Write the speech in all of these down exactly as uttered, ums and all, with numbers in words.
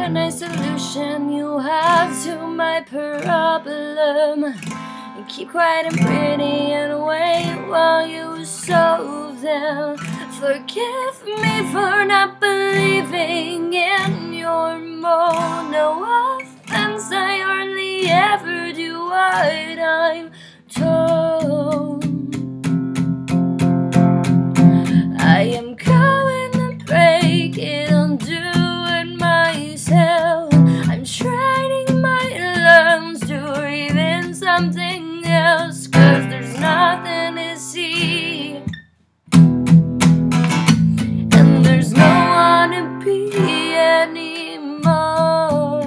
a nice solution you have to my problem. You keep quiet and pretty and wait while you solve them. Forgive me for not believing in your mold. No offense, I hardly ever do what I'm told. I am going to break it, undo it myself. I'm training my lungs to breathe in something else, 'cause there's nothing to see, and there's no one to be anymore.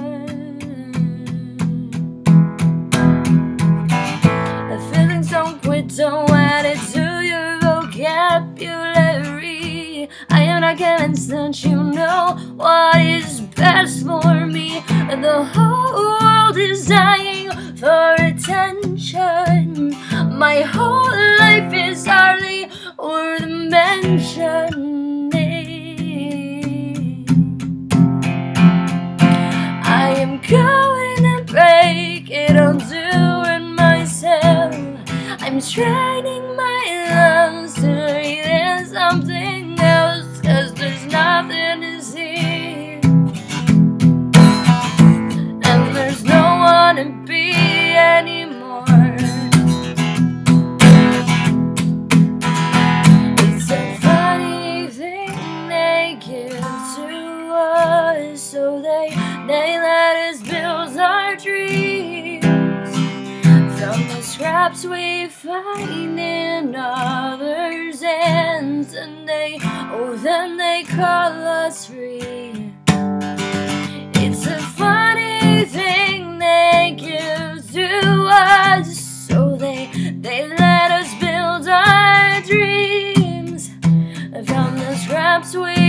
The feelings don't quit, don't add it to your vocabulary. I am not convinced that you know what is best for me. The whole world is dying for attention. My whole life is hardly worth mentioning. I am going to break it, undo it myself. I'm training my lungs to breathe in something else, 'cause there's nothing to see, and there's no one to be anymore. It's a funny thing they give to us, so they, they let us build our dreams from the scraps we find in others' hands, and they, oh, then they call us free. It's a funny thing they give to us, so they, they let us build our dreams from the scraps we